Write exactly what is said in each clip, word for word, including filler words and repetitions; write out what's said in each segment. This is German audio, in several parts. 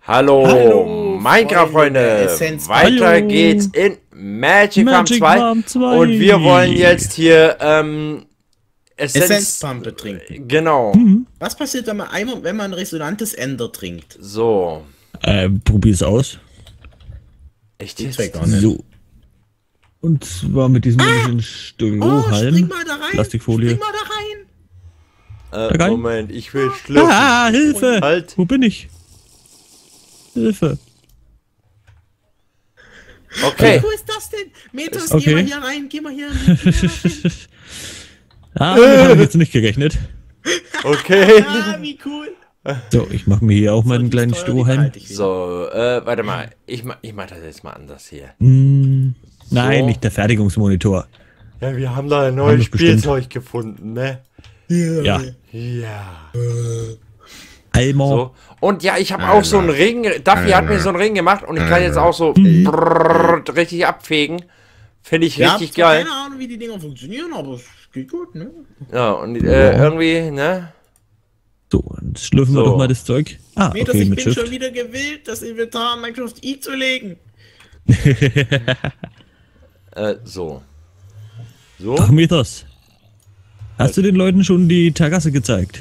Hallo, Hallo Minecraft-Freunde! Freunde, Weiter Hallo. geht's in Magic Farm Magic zwei. Farm zwei. Und wir wollen jetzt hier ähm, Essenz... Essenzpampe trinken. Genau. Mhm. Was passiert, wenn man einmal, wenn man resonantes Ender trinkt? So. Ähm, probier's aus. Echt Geht's jetzt? weg auch nicht. So. Und zwar mit diesem komischen Oh, Strohhalm. spring mal da rein. Plastikfolie. Spring mal da rein. Äh, rein. Moment, ich will schlürfen. Ah, Hilfe! Halt. Wo bin ich? Hilfe. Okay. Wo ist das denn? Metos, Okay. geh mal hier rein. Geh mal hier rein. Geh mal rein. Ah, damit habe ich jetzt nicht gerechnet. Okay. Ah, wie cool. So, ich mache mir hier auch mal einen kleinen Teuer, die Strohhalm. behalte ich wieder. So, äh, warte mal. Ich mach, ich mach das jetzt mal anders hier. Hm, nein, So. nicht der Fertigungsmonitor. Ja, wir haben da ein Haben neues wir's bestimmt. Spielzeug gefunden, ne? Ja. Ja. Eimer. So. Und ja, ich habe auch so einen Ring. Duffy hat mir so einen Ring gemacht und ich kann jetzt auch so Mhm. brrrr, richtig abfegen. Finde ich Ich hab richtig zwar geil. keine Ahnung, wie die Dinger funktionieren, aber es geht gut, ne? Ja, und äh, irgendwie, ne? So, dann schlürfen wir So. doch mal das Zeug. Ah, Metos, okay, ich mit bin Shift. schon wieder gewillt, das Inventar an Minecraft I zu legen. Äh, so. So. Ach, Mythos. Hast du den Leuten schon die Terrasse gezeigt?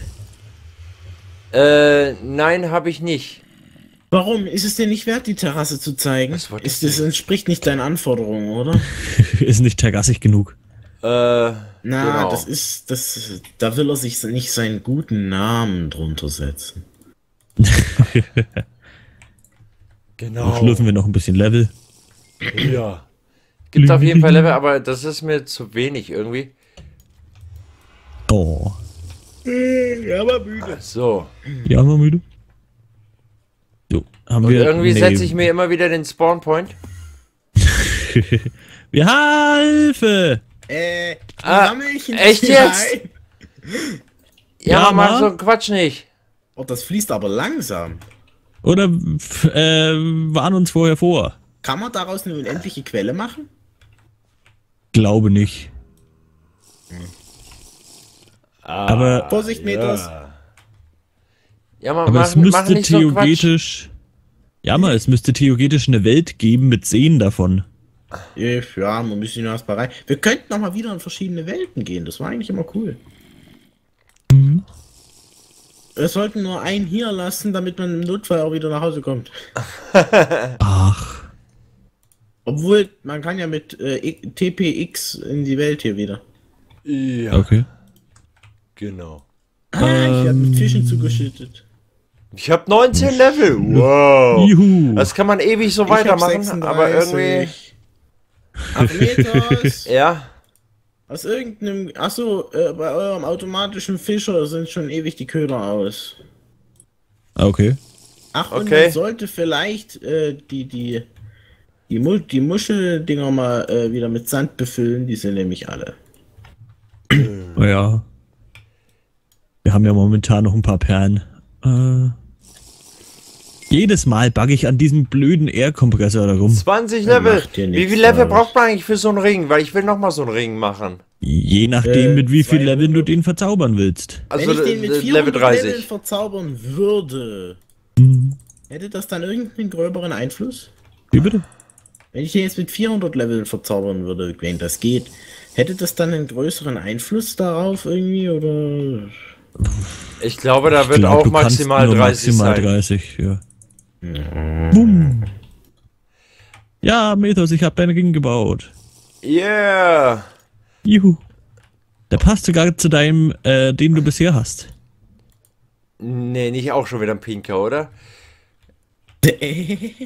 Äh, nein, habe ich nicht. Warum? Ist es dir nicht wert, die Terrasse zu zeigen? Was wollte Ist, ich das entspricht nicht deinen Anforderungen, oder? Ist nicht terrassig genug. Äh, Na, Genau. das ist, das, da will er sich nicht seinen guten Namen drunter setzen. genau. Dann schlürfen wir noch ein bisschen Level. Ja. Gibt auf jeden Fall Level, aber das ist mir zu wenig irgendwie. Oh. Ja, aber müde. So. Ja, mal müde. So, haben Und wir. irgendwie nee. setze ich mir immer wieder den Spawn Point. Wir Hilfe! Äh, Ah, Rammelchen echt ist jetzt? rein. Ja, Ja, man macht Mann. so einen Quatsch nicht. Oh, das fließt aber langsam. Oder f- äh, warn uns vorher vor. Kann man daraus eine unendliche Quelle machen? Glaube nicht. Aber, Vorsicht, Metos. Ja, man aber macht es müsste nicht so einen Quatsch. theoretisch. Ja, mal, es müsste theoretisch eine Welt geben mit Seen davon. Ja, man müsste ihn erstmal rein. Wir könnten noch mal wieder in verschiedene Welten gehen. Das war eigentlich immer cool. Wir sollten nur einen hier lassen, damit man im Notfall auch wieder nach Hause kommt. Ach. Obwohl, man kann ja mit äh, T P X in die Welt hier wieder. Ja, Okay. genau. Ah, ich hab Ähm. mit Fischen zugeschüttet. Ich habe neunzehn Level. Wow. Juhu. Das kann man ewig so Ich hab weitermachen, aber irgendwie. sechsunddreißig. Ach, Metos. Ja. Aus irgendeinem. Achso, äh, bei eurem automatischen Fischer sind schon ewig die Köder aus. Okay. Ach, und Okay. man sollte vielleicht äh, die, die, die, Mu die Muscheldinger mal äh, wieder mit Sand befüllen, die sind nämlich alle. Ja. Wir haben ja momentan noch ein paar Perlen. Äh, jedes Mal bugge ich an diesem blöden Air-Kompressor da rum. zwanzig Ja, Level. macht dir Wie nichts viel Level aus. braucht man eigentlich für so einen Ring? Weil ich will nochmal so einen Ring machen. Je nachdem, Äh, mit wie viel zweihundert. Level du den verzaubern willst. Also Wenn ich den mit äh, vierhundert Level Leveln dreißig. verzaubern würde, hätte das dann irgendeinen gröberen Einfluss? Wie bitte? Wenn ich den jetzt mit vierhundert Leveln verzaubern würde, wenn das geht, hätte das dann einen größeren Einfluss darauf irgendwie, oder? Ich glaube, da wird Ich glaub, auch du kannst maximal nur dreißig maximal sein. dreißig, ja. Boom. Ja, Methos, ich habe deinen Ring gebaut. Yeah. Juhu. Der passt sogar zu deinem, äh, den du bisher hast. Nee, nicht auch schon wieder ein Pinker, oder? Äh,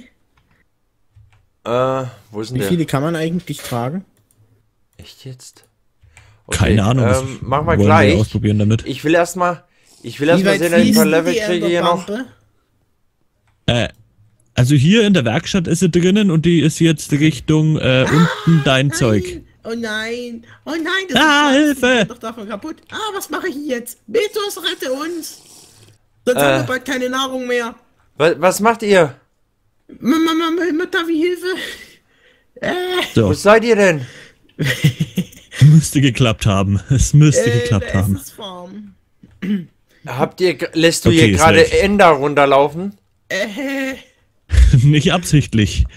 wo ist denn Wie der? viele kann man eigentlich tragen? Echt jetzt? Okay, Keine Ahnung. das Ähm, machen wir wollen gleich. ausprobieren damit. Ich will erstmal. Ich will erstmal sehen, dass ich ein paar Level kriege hier noch. Äh, also hier in der Werkstatt ist sie drinnen und die ist jetzt Richtung äh, unten dein Zeug. Oh nein! Oh nein! Das Ah, ist Hilfe! doch davon kaputt. Ah, was mache ich jetzt? Metos, rette uns! Sonst Äh. haben wir bald keine Nahrung mehr. Was, was macht ihr? Mama, Mama, Mama, wie Hilfe! Äh, So, Wo seid ihr denn? müsste geklappt haben. Es müsste äh, geklappt der haben. Essensfarm. Habt ihr, lässt du Okay, hier ist gerade weg. Ender runterlaufen? Äh, Nicht absichtlich.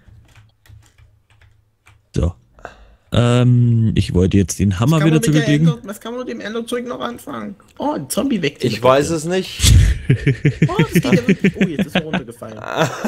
So. Ähm, ich wollte jetzt den Hammer wieder zurücklegen. Ender, was kann man mit dem Enderzeug noch anfangen? Oh, ein Zombie weg. Ich weiß es nicht. Oh, das geht ja wirklich. Oh, jetzt ist er runtergefallen.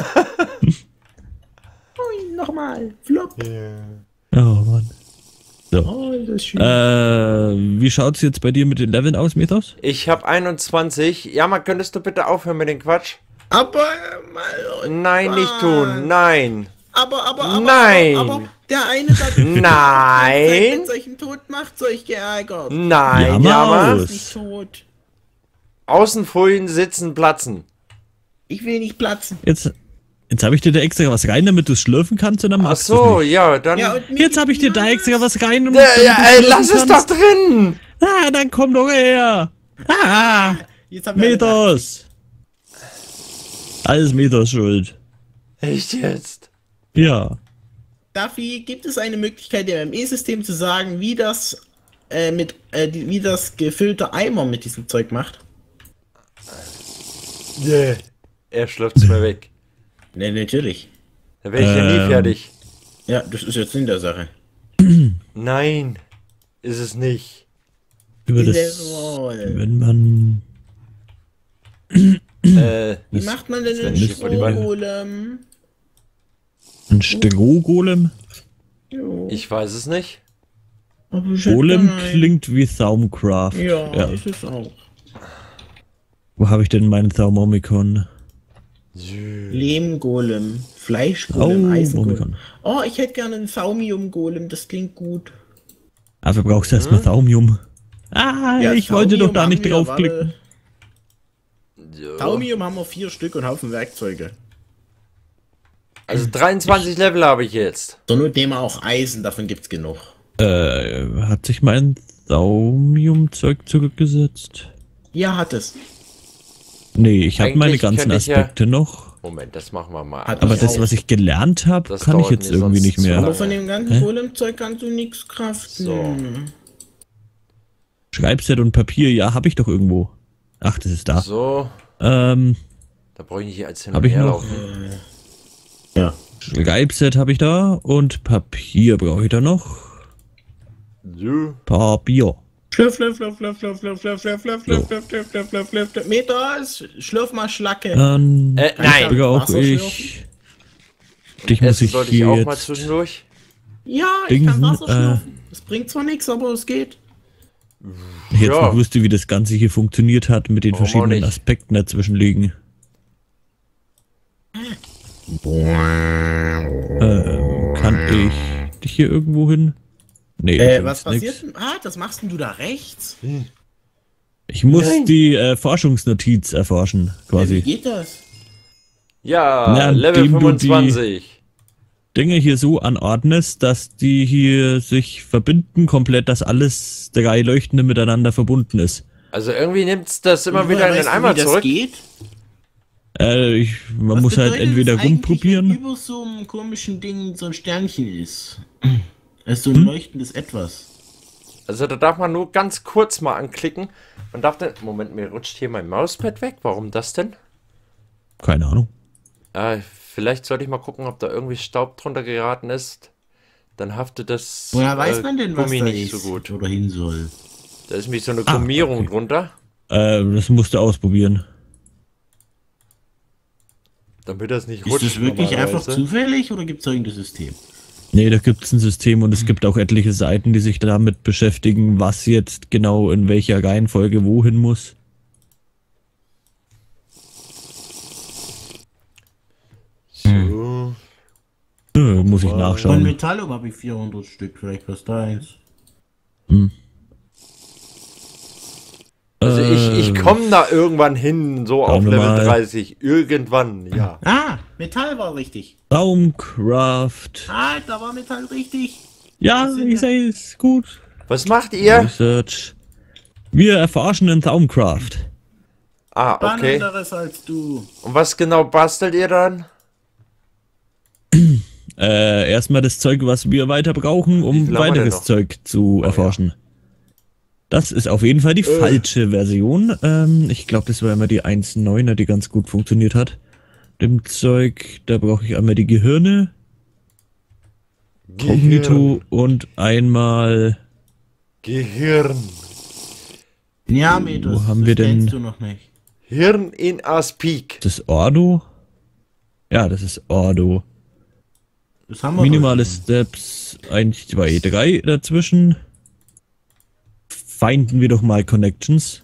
Oh, nochmal. Flop. Oh Mann. So. Oh, das ist schön. Äh, wie schaut's jetzt bei dir mit den Leveln aus, Mythos? Ich habe einundzwanzig. Ja, man könntest du bitte aufhören mit dem Quatsch? Aber, äh, mal, Nein, nicht tun. Nein. Aber, aber, aber, Nein. aber, aber der eine, der Nein. mit solchen Tod macht, soll ich geärgert. Nein, Ja, ja, Maus. Ist nicht tot. Außenfolien sitzen, platzen. Ich will nicht platzen. Jetzt, jetzt habe ich dir da extra was rein, damit du es schlürfen kannst und dann Ach magst du's so, nicht. ja, dann. Ja, und Jetzt habe ich dir da extra was rein und ja, damit ja, du's ey, schlürfen lass es doch kannst. drin. Ah, dann komm doch her. Ah, Jetzt haben wir Mythos. Alles Mythos schuld. Echt jetzt? Ja. Duffy, gibt es eine Möglichkeit, dem M E-System zu sagen, wie das äh, mit äh, die, wie das gefüllte Eimer mit diesem Zeug macht? Yeah. Er schlürft's mir weg. Ne, natürlich. Da wäre ich ja nie Ähm. fertig. Ja, das ist jetzt in der Sache. Nein, ist es nicht. Über In das, der Roll. wenn man... Äh, Wie macht man denn das einen wär nicht vor die Wand. Strohgolem? Ein Strohgolem? Jo, ich weiß es nicht. aber ich hätte Golem gerne einen. klingt wie Thaumcraft. Ja, ja. ist es auch. Wo habe ich denn meinen Thaumomikon? Lehmgolem, Oh, Fleischgolem, Eisengolem. Omikon. Oh, ich hätte gerne einen Thaumium-Golem, das klingt gut. Dafür brauchst du erstmal Thaumium. Ah, Ja, ich wollte doch Thaumium da haben nicht wir, draufklicken. warte. Thaumium haben wir vier Stück und Haufen Werkzeuge. Also dreiundzwanzig Level habe ich jetzt. So Not nehmen wir auch Eisen, davon gibt's genug. Äh, hat sich mein Thaumium-Zeug zurückgesetzt? Ja, hat es. Nee, ich habe meine Eigentlich ganzen könnte ich ja- Aspekte noch. Moment, das machen wir mal. Hat Aber ich das, auch. was ich gelernt habe, Das kann ich dauert jetzt mir irgendwie sonst nicht zu mehr. Aber lange. von dem ganzen Hä? Golem-Zeug kannst du nichts craften. So. Schreibset und Papier, ja, habe ich doch irgendwo. Ach, das ist da. So, Ähm, da brauche ich nicht als hin Hab und ich her noch? laufen. Ja. Schreibset habe ich da und Papier brauche ich da noch. So. Papier. Schlürf, schlürf, schlürf, schlürf, schlürf, schlürf, schlürf, schlürf, schlürf, So. schlürf, schlürf, schlürf, schlürf, schlürf, schlürf. Metas, schlürf mal Schlacke. Dann Äh, nein. Digga, auch Wasser ich. Dich muss Essen ich sollte ich hier auch mal jetzt... zwischendurch. Ja, ich kann Dingsen, Wasser äh, schlürfen. Es bringt zwar nichts, aber es geht. Jetzt Ja. noch wüsste, wie das Ganze hier funktioniert hat mit den Warum auch verschiedenen nicht? Aspekten dazwischen liegen. Ähm, kann ich dich hier irgendwo hin? Nee, Äh, das was ist passiert nix. denn? Ah, das machst denn du da rechts? Ich muss Nein. die äh, Forschungsnotiz erforschen, Äh, Wie quasi. geht das? Ja, Na, Level indem du die- fünfundzwanzig. Dinge hier so anordnest, dass die hier sich verbinden komplett, dass alles drei Leuchtende miteinander verbunden ist. Also irgendwie nimmt's das immer Und wieder woher in den weißt du, Eimer wie das zurück. geht? Äh, ich, man Was muss halt bedeutet entweder das eigentlich, rumprobieren. wenn über so einem komischen Ding so ein Sternchen ist? Es ist so ein Hm? leuchtendes Etwas. Also da darf man nur ganz kurz mal anklicken. Man darf dann... Moment, mir rutscht hier mein Mauspad weg. Warum das denn? Keine Ahnung. Äh, vielleicht sollte ich mal gucken, ob da irgendwie Staub drunter geraten ist. Dann haftet das Woher weiß äh, man denn, was Gummi da nicht ist so gut. oder hin soll? Da ist nämlich so eine Ah, Gummierung okay. drunter, Äh, das musst du ausprobieren. damit das nicht Ist rutscht. das wirklich einfach normalerweise. zufällig oder gibt es irgendein System? Nee, da gibt es ein System und es Hm. gibt auch etliche Seiten, die sich damit beschäftigen, was jetzt genau in welcher Reihenfolge wohin muss. So. Äh, muss ich Von nachschauen. Metallum habe ich vierhundert Stück, vielleicht kostet eins. Also ich, ich Äh, komme da irgendwann hin, so auf schauen wir Level mal. dreißig. Irgendwann, ja. Ah, Metall war richtig. Raumcraft. Ah, da war Metall richtig. Ja, Was sind ich das? sehe es gut. Was macht ihr? Research. Wir erforschen in Raumcraft. Ah, okay. Spannenderes als du. Und was genau bastelt ihr dann? Äh, erstmal das Zeug, was wir weiter brauchen, Wie um viel haben wir denn weiteres noch? Zeug zu ja. erforschen. Das ist auf jeden Fall die Äh. falsche Version. Ähm, ich glaube, das war immer die eins Punkt neuner, die ganz gut funktioniert hat. dem Zeug, da brauche ich einmal die Gehirne, Kognito und einmal... Gehirn. Ja, Medos, Wo haben das wir denn- kennst du noch nicht. Hirn in a Speak. Das ist Ordo? Ja, das ist Ordo. Das haben wir Minimale doch schon. Steps, eins, zwei, drei dazwischen. Finden wir doch mal Connections.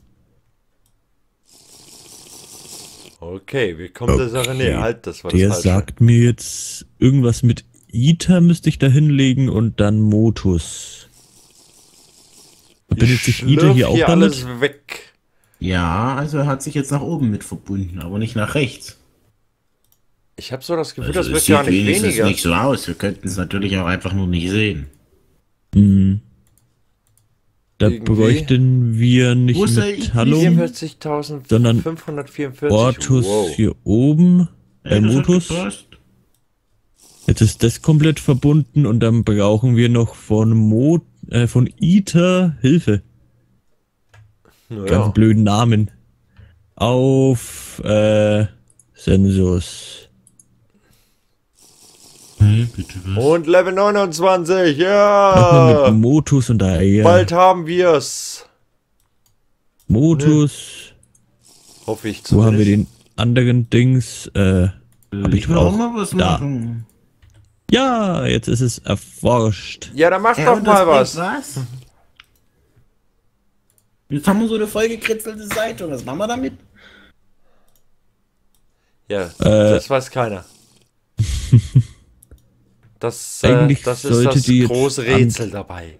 Okay, wir kommen der Sache Okay, näher. Halt, das war Der das Falsche. sagt mir jetzt irgendwas mit Iter müsste ich da hinlegen und dann Motus. Verbindet sich Iter schlürf hier auch damit? alles weg. Ja, also er hat sich jetzt nach oben mit verbunden, aber nicht nach rechts. Ich habe so das Gefühl, Also das es wird sieht gar nicht wenigstens weniger. nicht so aus. Wir könnten es natürlich auch einfach nur nicht sehen. Hm. Da Irgendwie. bräuchten wir nicht Wo ist der Metallum, Sondern vierundvierzigtausendfünfhundertvierundvierzig. Ortus Wow. hier oben. Bei Ey, das hat Motus. gepasst. Jetzt ist das komplett verbunden und dann brauchen wir noch von Mo äh, von Iter Hilfe. Ganz Naja. blöden Namen. Auf äh, Sensors. Hey, bitte was? Und Level neunundzwanzig, Nochmal ja! mit Motus und da ja. Bald haben wir's. Motus. Hoffe ich Wo haben wir zumindest. den anderen Dings? Äh, hab ich ich will auch auch. mal was Da. machen. Ja, jetzt ist es erforscht. Ja, dann mach Ja, doch und mal das was. bringt was? Jetzt haben wir so eine vollgekritzelte Seite und was machen wir damit? Ja, Äh. das weiß keiner. Das, äh, Eigentlich das ist sollte das die jetzt große an- Rätsel dabei.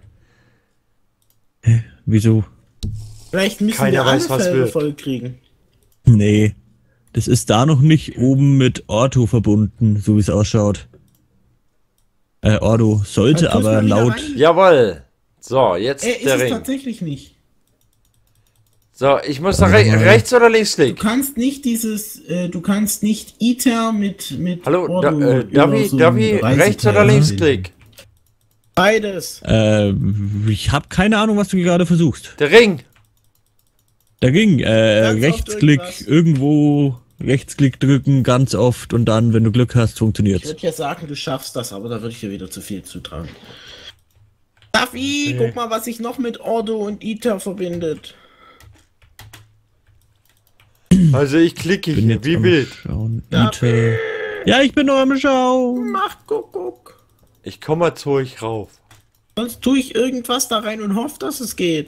Wieso? Vielleicht müssen Keiner wir alle weiß, was Felder wird. voll kriegen. Nee. Das ist da noch nicht oben mit Orto verbunden, so wie es ausschaut. Äh, Ordo sollte Dann tust aber mal wieder laut. rein. Jawohl. So, jetzt Äh, ist der es Ring. tatsächlich nicht. So, ich muss da re rechts oder links Du klicken? kannst nicht dieses, äh, du kannst nicht Iter mit, mit Hallo, da, Ordo äh, darf über ich, so darf ein ich Reiseteil rechts oder links verbinden. klicken? Beides. Äh, ich habe keine Ahnung, was du gerade versuchst. Der Ring. Da ging, äh, Ganz oft Rechtsklick, irgendwas. irgendwo Rechtsklick drücken, ganz oft und dann, wenn du Glück hast, Ich funktioniert's. würde ja sagen, du schaffst das, aber da würde ich dir wieder zu viel zutrauen. Daffy, Okay. guck mal, was sich noch mit Ordo und Iter verbindet. Also ich klicke Bin hier, jetzt wie am wild. Schauen. Ja. Iter. Ja, ich bin noch am Schauen. Mach Kuckuck. Ich komme mal zu euch rauf. Sonst tue ich irgendwas da rein und hoffe, dass es geht.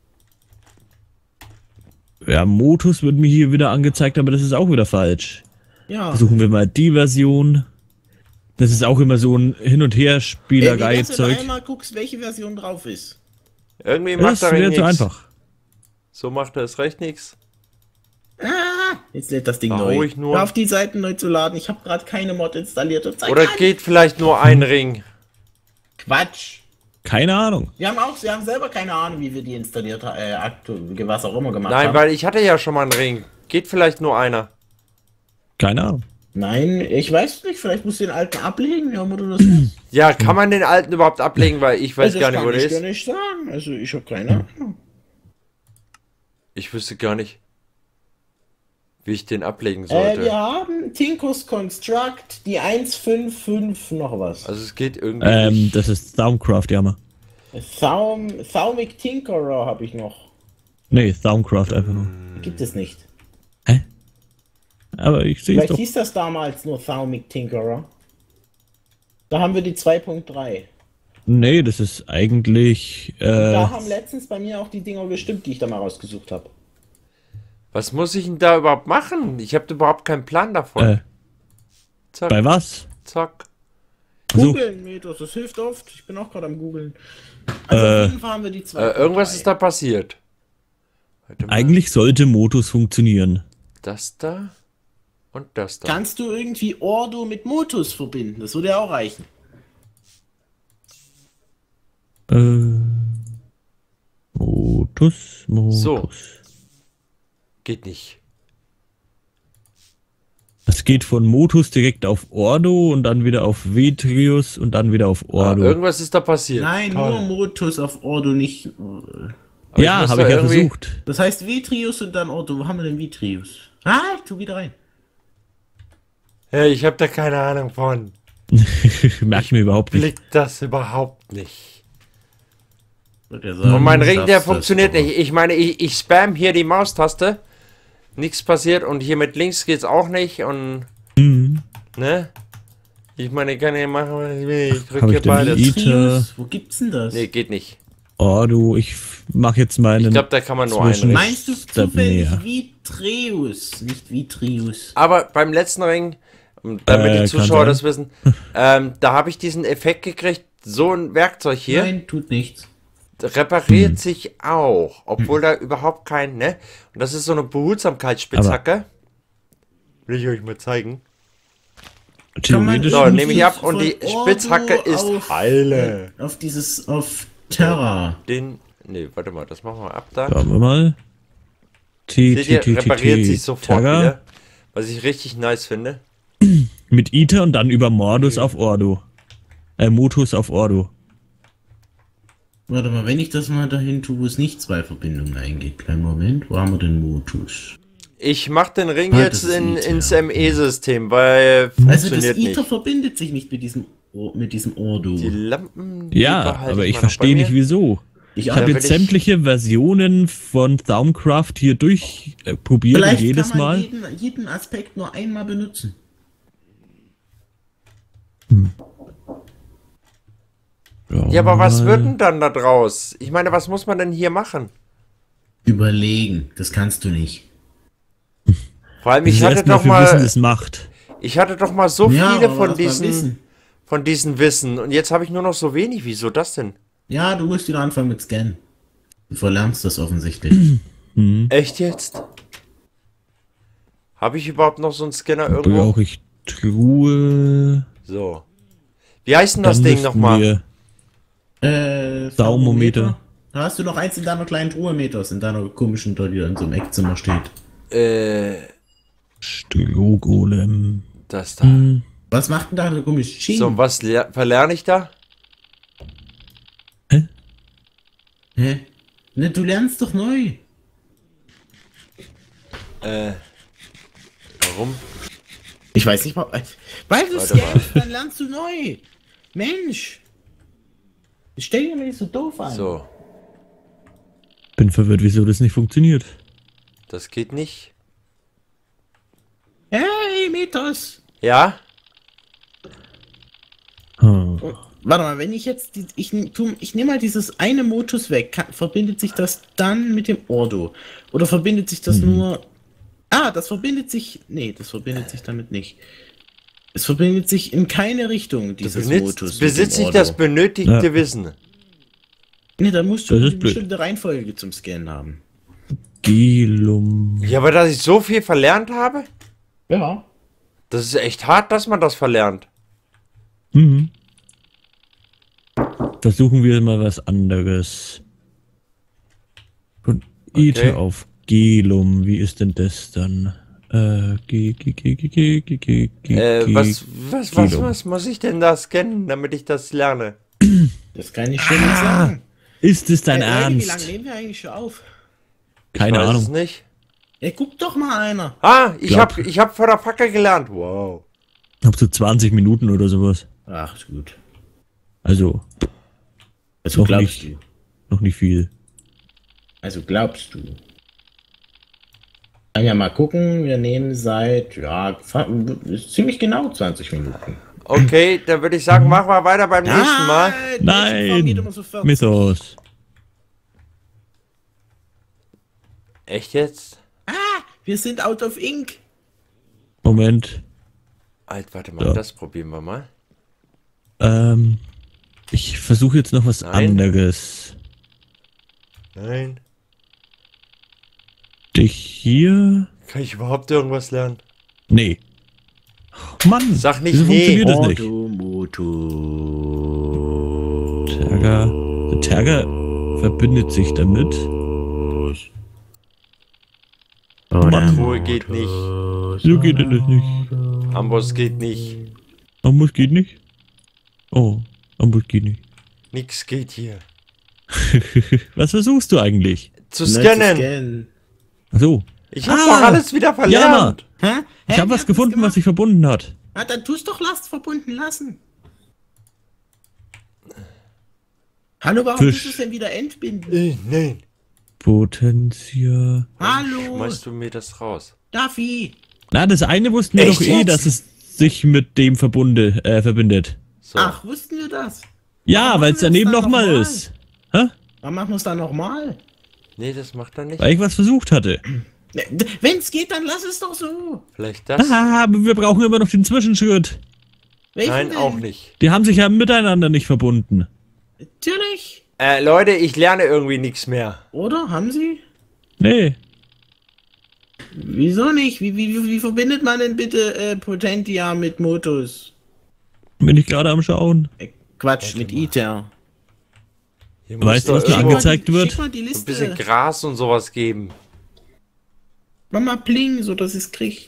Ja, Motus wird mir hier wieder angezeigt, aber das ist auch wieder falsch. Ja. Versuchen wir mal die Version. Das ist auch immer so ein Hin- und Ey, wie wär's, wenn du Her-Spielerei-Zeug. einmal guckst, welche Version drauf ist. Irgendwie Das macht der Ring wäre nichts. zu einfach. So macht er es recht nichts. Ah, jetzt lädt das Ding War neu. ruhig nur. Hör auf die Seiten neu zu laden. Ich habe gerade keine Mod installiert. Und zeig Oder an. geht vielleicht nur ein Ring? Quatsch. Keine Ahnung. Wir haben auch, wir haben selber keine Ahnung, wie wir die installiert haben, äh, aktuell, was auch immer gemacht Nein, haben. weil ich hatte ja schon mal einen Ring. Geht vielleicht nur einer. Keine Ahnung. Nein, ich weiß nicht, vielleicht musst du den alten ablegen, ja, oder das ist. Ja, kann man den alten überhaupt ablegen, weil ich weiß Also, gar das nicht, wo kann der ich dir ist. nicht sagen. Also ich habe keine Ahnung. Ich wüsste gar nicht, wie ich den ablegen Äh, sollte. wir haben Tinkus Construct, die eins fünf fünf noch was. Also es geht irgendwie Ähm, nicht. das ist Thaumcraft, jammer. Thaum, Thaumic Tinkerer habe ich noch. Nee, Thaumcraft einfach nur. Gibt es nicht. Hä? Aber ich sehe es Vielleicht doch. hieß das damals nur Thaumic Tinkerer. Da haben wir die zwei Punkt drei. Nee, das ist eigentlich. Äh, Da haben letztens bei mir auch die Dinger gestimmt, die ich da mal rausgesucht habe. Was muss ich denn da überhaupt machen? Ich habe überhaupt keinen Plan davon. äh, zack, bei was? zack. So. Googeln, Metos, das hilft oft. Ich bin auch gerade am Googeln. Also Äh, auf jeden Fall haben wir die zwei. Äh, irgendwas ist da passiert. Warte mal. Eigentlich sollte Motus funktionieren. Das da und das da. Kannst du irgendwie Ordo mit Motus verbinden? Das würde ja auch reichen. Äh, Motus, Motus. So. Geht nicht. Das geht von Motus direkt auf Ordo und dann wieder auf Vetrius und dann wieder auf Ah, Ordo. irgendwas ist da passiert. Nein, Toll. nur Motus auf Ordo, nicht. Aber ja, muss habe da ich ja irgendwie- versucht. Das heißt Vitrius und dann Ordo. Wo haben wir denn Vitrius? Ah, tu wieder rein. Ja, ich habe da keine Ahnung von. Merkt mir überhaupt nicht. Blickt das überhaupt nicht. Würde ja sagen, Und mein Ring, das- der das- funktioniert nicht. Ich meine, ich, ich spam hier die Maustaste. Nichts passiert und hier mit links geht's auch nicht und... Mhm. Ne? Ich meine, ich kann ja machen, was ich will. Ich Hab drücke ich hier denn beides. die- Trius, wo gibt's denn das? Nee, geht nicht. Oh, du, ich mach jetzt meinen. Ich glaube, da kann man nur zwischen- einen. Meinst du Step zufällig näher. Vitreus, nicht Vitrius? Aber beim letzten Ring, damit Äh, die kann Zuschauer sein. das wissen, ähm, da habe ich diesen Effekt gekriegt, so ein Werkzeug hier Nein, tut nichts. repariert Hm. sich auch, obwohl da überhaupt kein, ne? Und das ist so eine Behutsamkeitsspitzhacke. Will ich euch mal zeigen. Kann man Theoretisch. So, irgendwie nehme ich ab und von die Ordo Spitzhacke ist auf- heile. Auf dieses, auf Terra. Den, ne, warte mal, das machen wir ab da. Schauen wir mal. T, Seht T, ihr, T, T, repariert T, sich sofort Terra. wieder. Was ich richtig nice finde. Mit Iter und dann über Mordus auf Ordo. Äh, Motus auf Ordo. Warte mal, wenn ich das mal dahin tue, wo es nicht zwei Verbindungen eingeht. Kleinen Moment, wo haben wir den Motus? Ich mach den Ring Ah, jetzt das ist in, Iter. ins M E-System, weil Also das funktioniert Iter nicht. verbindet sich nicht mit diesem, O- mit diesem Ordo. Die Lampen. die Ja, behalte aber ich mal noch verstehe bei nicht mir. wieso. Ich Ich auch. habe Da jetzt will ich- sämtliche Versionen von Thaumcraft hier durchprobiert äh, probiert und Vielleicht jedes kann man Mal. jeden, jeden Aspekt nur einmal benutzen. Ja, aber was wird denn dann da draus? Ich meine, was muss man denn hier machen? Überlegen, das kannst du nicht. Vor allem, Das ich ist hatte erstmal doch für Wissen, mal, das macht. ich hatte doch mal so Ja, viele aber von lass mal diesen, wissen. von diesen Wissen und jetzt habe ich nur noch so wenig. Wieso das denn? Ja, du musst wieder anfangen mit Scannen. Du verlernst das offensichtlich. Echt jetzt? Habe ich überhaupt noch so einen Scanner irgendwo? Brauche ich Truhe. So. Wie heißt denn das Dann Ding müssten nochmal? wir- Äh, Thermometer. Da hast du noch eins in deiner kleinen Truhe, Meters, in deiner komischen, da die da in so einem Eckzimmer steht. Äh, Strohgolem. das da. Was macht denn da so komisch? Ching. So, und was ler- verlerne ich da? Hä? Hä? Ne, du lernst doch neu. Äh, warum? Ich weiß nicht, weil weil du Warte mal. scannst, dann lernst du neu. Mensch. Ich stell dir mir nicht so doof an. So, Bin verwirrt, wieso das nicht funktioniert. das geht nicht. Hey, Meters. Ja? Hm. Warte mal, wenn ich jetzt, die, ich, tu- ich nehme mal dieses eine Motus weg, kann, verbindet sich das dann mit dem Ordo? Oder verbindet sich das nur... Ah, das verbindet sich... Nee, das verbindet sich damit nicht. Es verbindet sich in keine Richtung, dieses Motus. Besitzt, mit besitzt dem ich das Ordo. benötigte Ja. Wissen? Nee, da musst du Das ist eine blöd. bestimmte Reihenfolge zum Scannen haben. Gelum. Ja, aber dass ich so viel verlernt habe? Ja. Das ist echt hart, dass man das verlernt. Mhm. Versuchen wir mal was anderes. Von Iter Okay. auf Gelum. Wie ist denn das dann? Äh, G, G, G, G, G, G, G, G, Äh, G. was, was, was, Kilo. was muss ich denn da scannen, damit ich das lerne? Das kann ich schon nicht sagen. Ist es dein Äh, Leute, Wie lange Ernst? nehmen wir eigentlich schon auf? Keine Weiß es Ahnung. nicht. Ja, guck doch mal einer. Ah, ich Glaub. hab, ich hab von der Fackel gelernt. Wow. Hab so zwanzig Minuten oder sowas. Ach, ist gut. Also, Also Noch glaubst nicht. du. noch nicht viel. Also glaubst du. Kann ja mal gucken, wir nehmen seit, ja, fa- ist ziemlich genau zwanzig Minuten. Okay, dann würde ich sagen, machen wir weiter beim nächsten Mal. die nächste Form geht immer Nein! so vierzig. Mythos. Echt jetzt? Ah, wir sind out of ink. Moment. Alt, warte mal, Ja. das probieren wir mal. Ähm, ich versuche jetzt noch was Nein. anderes. Nein. Dich hier. Kann ich überhaupt irgendwas lernen? Nee. Mann! Sag nicht wieso nee. funktioniert das nicht? Automoto. Terga. Der Terga verbindet sich damit. Mann. Truhe geht nicht. So geht das nicht. Amboss geht nicht. Ambus geht nicht. Oh, Ambus geht nicht. Nix geht hier. Was versuchst du eigentlich? Zu scannen. Scannen. Ach so. Ich hab Ah, doch alles wieder verlernt. Jana, Hä? ich Hä, habe wie was hast du's gefunden, was gemacht? sich verbunden hat. Na, dann tust doch Last verbunden lassen. Hallo, warum Fisch. tust du es denn wieder entbinden? Äh, nein. Potentia. Hallo, Schmeißt du mir das raus? Duffy. Na, das eine wussten wir Echt doch eh, jetzt? dass es sich mit dem verbunde, äh, verbindet. So. Ach, wussten wir das? Ja, Warum weil es machen wir daneben das dann nochmal nochmal? ist. Hä? Warum machen wir es dann nochmal? Nee, das macht er nicht. Weil ich was versucht hatte. Wenn es geht, dann lass es doch so. Vielleicht das? Ah, aber wir brauchen immer noch den Zwischenschritt. Welchen Nein, denn? auch nicht. Die haben sich ja miteinander nicht verbunden. Natürlich. Äh, Leute, ich lerne irgendwie nichts mehr. Oder? Haben sie? Nee. Wieso nicht? Wie, wie, wie, wie verbindet man denn bitte äh, Potentia mit Motus? Bin ich gerade am Schauen. Äh, Quatsch, mit ITER. Hier muss Weißt du, doch was mir irgendwo angezeigt Schick mal die- wird? Schick mal die ein Liste. bisschen Gras und sowas geben. Mach mal Pling, so dass ich es krieg.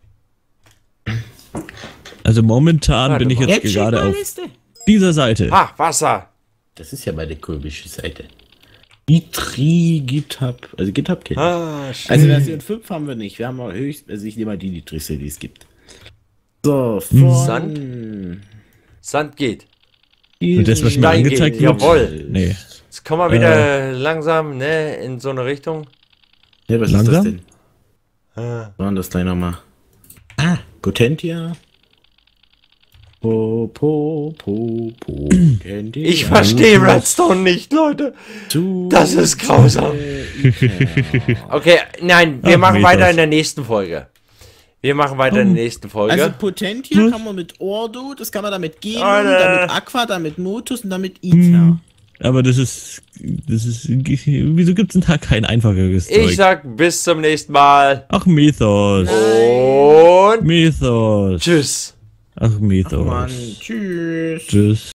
Also momentan Warte bin ich mal. jetzt Jetzt schick gerade mal auf Liste. dieser Seite. Ah, Wasser. Das ist ja meine komische Seite. Nitri, GitHub, also GitHub kennt. Ah, shit. Also Version fünf haben wir nicht. Wir haben mal höchst, also ich nehme mal die niedrigste, die es gibt. So, Hm. von Sand? Sand geht. Und das, was mir Stein angezeigt gehen, wird? jawohl. Nee. Jetzt kommen wir wieder langsam, ne, in so eine Richtung. Ja, was Langsam? ist das denn? Ah. Machen das gleich nochmal. Ah, Potentia. Po, po, po, Potentia. Ich verstehe Redstone nicht, Leute. Zu- Das ist grausam. Okay, nein, wir Ach, machen Mythos. weiter in der nächsten Folge. Wir machen weiter in der nächsten Folge. Also Potentia kann man mit Ordo, das kann man dann mit Genum, Alter. dann mit Aqua, dann mit Motus und dann mit ITER. Aber das ist. Das ist. Wieso gibt es denn da kein einfacheres ich Zeug? sag bis zum nächsten Mal. Ach, Mythos. Und Mythos. tschüss. Ach, Mythos. Mann, tschüss. Tschüss.